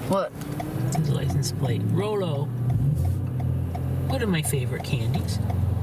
What? It says license plate. Rolo. One of my favorite candies.